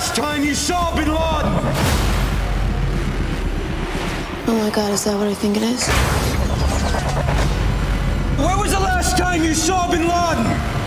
last time you saw Bin Laden? Oh my God, is that what I think it is? When was the last time you saw Bin Laden?